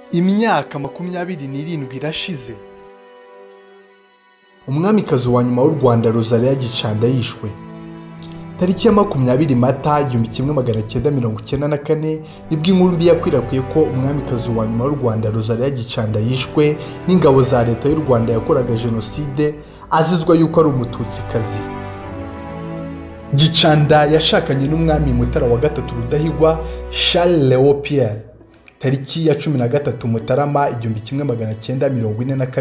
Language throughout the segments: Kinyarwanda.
Imyaka 27 irashize umwamikazi wa nyuma w'u Rwanda Rosalie Gicanda yishwe. Tariki ya 20 Mata 1994 nibwo inkuru mbi yakwirakwiye ko umwamikazi wa nyuma w'u Rwanda Rosalie Gicanda yishwe n'ingabo za leta y'u Rwanda yakoraga jenoside azizwa yuko ari umututsikazi. Gicanda yashakanye n'umwami Mutara wa gatatu Rudahigwa Charles Léon Pierre tariki ya 13 Mutarama 1942.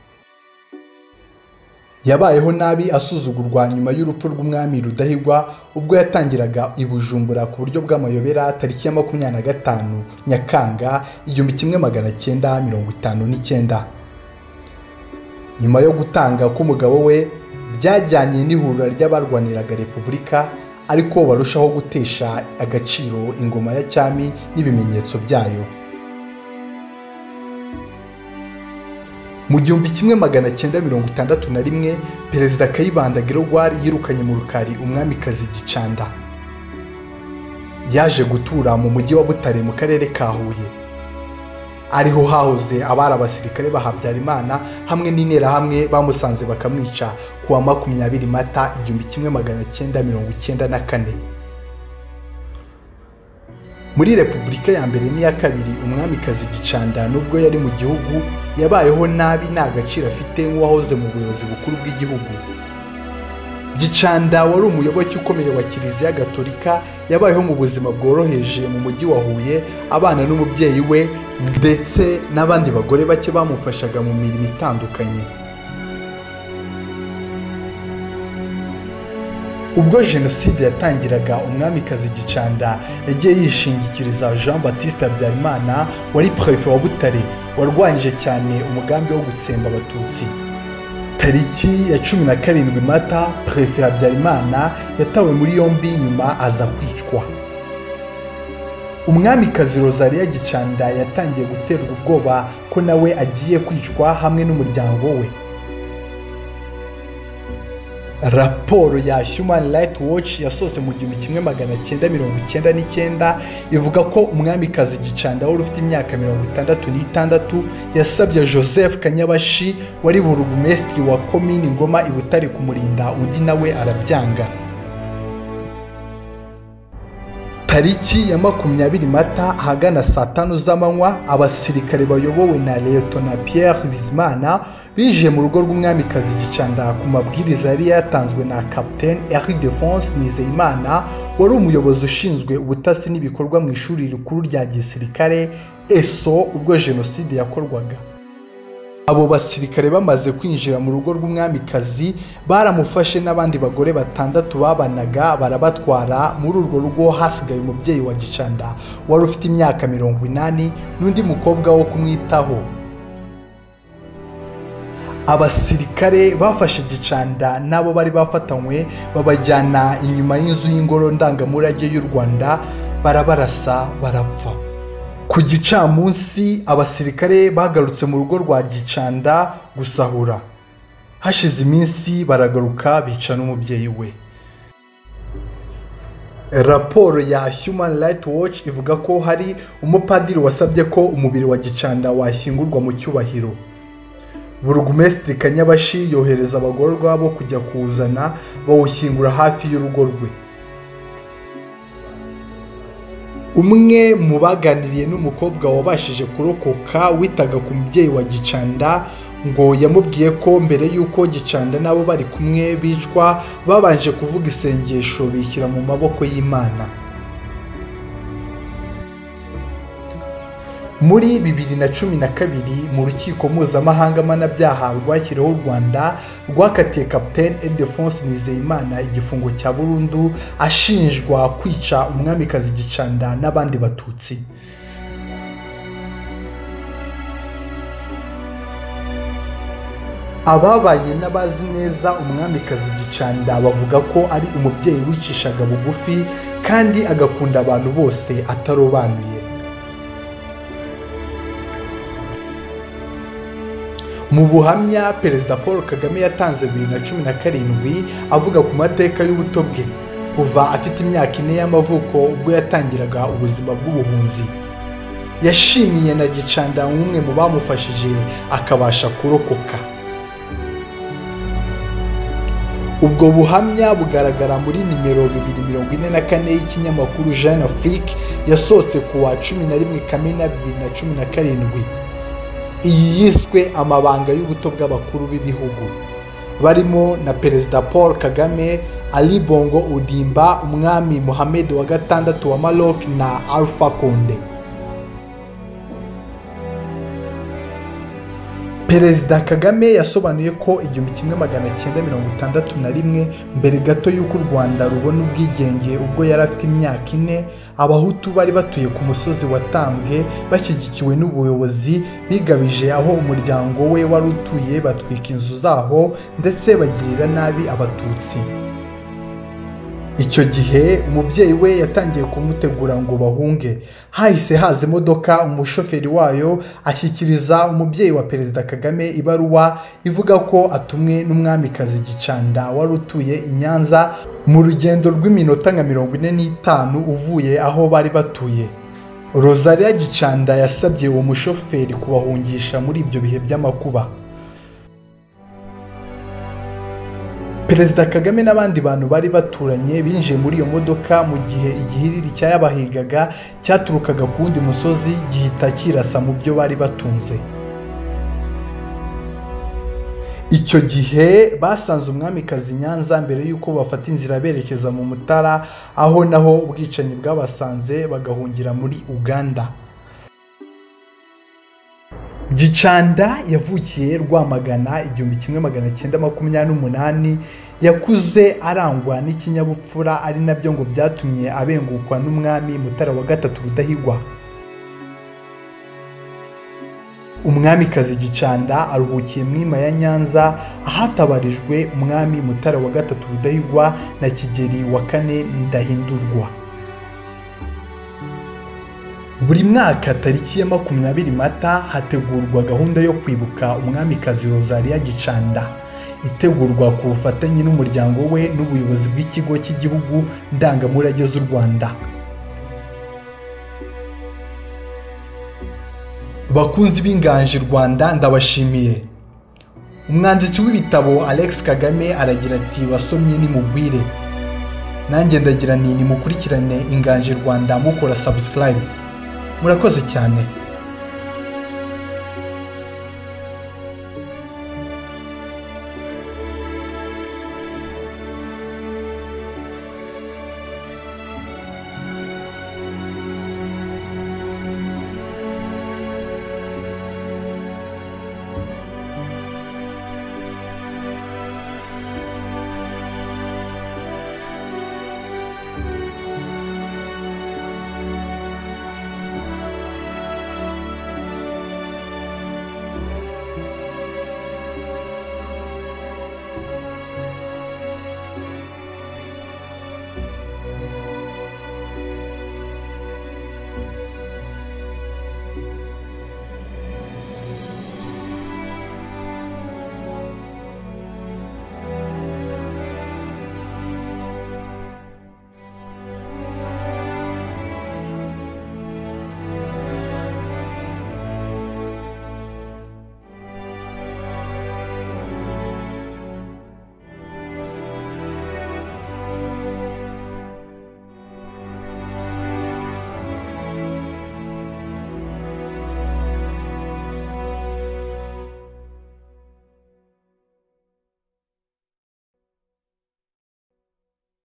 Yabayeho nabi asuzugurwa nyuma y'urupfu rw'umwami Rudahigwa ubwo yatangiraga i Bujumbura ku buryo bw'amayobera tariki ya 25 Nyakanga 1959. Nyuma yo gutanga k'umugabo we byajyanye n'ihurura ry'abarwaniraga Repubulika ariko barushaho gutesha agaciro ingoma ya cyami n'ibimenyetso byayo. Mu 1961 Perezida Kayibanda Gregoire yirukanye mu Rukari umwamikazi Gicanda. Yaje gutura mu mujyi wa Butare mu karere ka Huye. Ariho hahoze abari abasirikare ba Habyarimana hamwe n'interahamwe bamusanze bakamwica kuwa 20 Mata 1994. Muri Repubulika ya mbere n'iya kabiri umwamikazi Gicanda nubwo yari mu gihugu yabayeho nabi nta gaciro afite nk'uwahoze mu buyobozi bukuru bw'igihugu. Gicanda wari umuyoboke ukomeye wa Kiliziya Gatolika yabayeho mu buzima bworoheje mu mujyi wa Huye abana n'umubyeyi we ndetse n'abandi bagore bake bamufashaga mu mirimo itandukanye. Ubwo jenoside yatangiraga umwamikazi Gicanda yagiye yishingikiriza Jean Baptiste Habyarimana wari prefet wa Butare warwanyije cyane umugambi wo gutsemba abatutsi. Tariki ya 17 Mata prefet Habyarimana yatawe muri yombi nyuma aza kwicwa. Umwamikazi Rosalie Gicanda yatangiye guterwa ubwoba ko nawe agiye kwicwa hamwe n'umuryango we. Raporo ya Human Rights Watch yasohotse mu 1999 ivuga ko umwamikazi Gicanda wari ufite imyaka 66 yasabye Joseph Kanyabashi wari burugumesitiri wa komini Ngoma i Butare kumurinda undi nawe arabyanga. Tariki ya 20 Mata ahagana saa 5 z'amanywa abasirikare bayobowe na Lieutenant Pierre Bizimana bije mu rugo rw'umwamikazi Gicanda ku mabwiriza yari yatanzwe na Capitaine Eric Defonse Nizeyimana wari umuyobozi ushinzwe ubutasi n'ibikorwa mu ishuri rikuru rya gisirikare ESO ubwo jenoside yakorwaga. Abo basirikare bamaze kwinjira mu rugo rw'umwamikazi baramufashe n'abandi bagore batandatu babanaga barabatwara. Muri urwo rugo hasigaye umubyeyi wa Gicanda wari ufite imyaka 80 n'undi mukobwa wo kumwitaho. Abasirikare bafashe Gicanda nabo bari bafatanywe babajyana inyuma y'inzu y'ingoro ndangamurage y'u Rwanda barabarasa barapfa. Ku gicamunsi abasirikare bagarutse mu rugo rwa Gicanda gusahura. Hashize iminsi baragaruka bica n'umubyeyi we. Raporo ya Human Rights Watch ivuga ko hari umupadiri wasabye ko umubiri wa Gicanda washyingurwa mu cyubahiro. Burugumesitiri Kanyabashi yohereza abagororwa bo kujya kuwuzana bawushyingura hafi y'urugo rwe. Umwe mu baganiriye n'umukobwa wabashije kurokoka witaga ku mubyeyi wa Gicanda ngo yamubwiye ko mbere y'uko Gicanda nabo bari kumwe bicwa babanje kuvuga isengesho bishyira mu maboko y'Imana. Muri 2012 mu rukiko mpuzamahanga mpanabyaha rwashyiriweho u Rwanda rwakatiye Capitaine Ildefonse Nizeyimana igifungo cya burundu ashinjwa kwica umwamikazi Gicanda n'abandi batutsi. Ababaye n'abazi neza umwamikazi Gicanda bavuga ko ari umubyeyi wicishaga bugufi kandi agakunda abantu bose atarobanuye. Mu buhamya Perezida Paul Kagame yatanze 2017 avuga ku mateka y'ubuto bwe kuva afite imyaka 4 y'amavuko ubwo yatangiraga ubuzima bw'ubuhunzi. yashimiye na Gicanda nk'umwe mu bamufashije akabasha kurokoka. Ubwo buhamya bugaragara muri nimero 244 y'ikinyamakuru Jeune Afrique yasohotse ku wa 11 Kamena 2017. Iyi yiswe amabanga y'ubuto bw'abakuru b'ibihugu, barimo na Perezida Paul Kagame, Ali Bongo Ondimba, umwami Mohamed wa gatandatu wa Maroc na Alpha Conde. Perezida Kagame yasobanuye ko 1961 mbere gato y'uko u Rwanda rubona ubwigenge, ubwo yari afite imyaka 4, abahutu bari batuye ku musozi wa Tambwe bashyigikiwe n'ubuyobozi bigabije aho umuryango we wari utuye, batwika inzu zaho ndetse bagirira nabi abatutsi. Icyo gihe umubyeyi we yatangiye kumutegura ngo bahunge. Hahise haza imodoka, umushoferi wayo ashyikiriza umubyeyi wa Perezida Kagame ibaruwa ivuga ko atumwe n'umwamikazi Gicanda wari utuye i Nyanza mu rugendo rw'iminota nka 45 uvuye aho bari batuye. Rosalia Gicanda yasabye uwo mushoferi kubahungisha muri ibyo bihe by'amakuba. Perezida Kagame n'abandi bantu bari baturanye binjiye muri iyo modoka mu gihe igihiriri cyayabahigaga cyaturukaga ku wundi musozi gihita kirasa mu byo bari batunze. Icyo gihe basanze umwamikazi Nyanza mbere y'uko bafata inzira berekeza mu Mutara, aho naho ubwicanyi bwabasanze bagahungira muri Uganda. Gicanda yavukiye Rwamagana 1928, yakuze arangwa n'ikinyabupfura, ari nabyo ngo byatumye abengukwa n'umwami Mutara wa gatatu Rudahigwa. Umwamikazi Gicanda aruhukiye mwima ya Nyanza, ahatabarijwe umwami Mutara wa gatatu Rudahigwa na Kigeli wa kane Ndahindurwa. Buri mwaka tariki ya 20 Mata hategurwa gahunda yo kwibuka umwamikazi Rosalia Gicanda, itegurwa ku bufatanye n'umuryango we n'ubuyobozi bw'ikigo cy'igihugu ndangamurage z'u Rwanda. Bakunzi b'Inganji Rwanda, ndabashimiye. Umwanditsi w'ibitabo Alex Kagame aragira ati basomye nimugwire. Nanjye ndagira nti nimukurikirane Inganji Rwanda mukora subscribe. Murakoze cyane.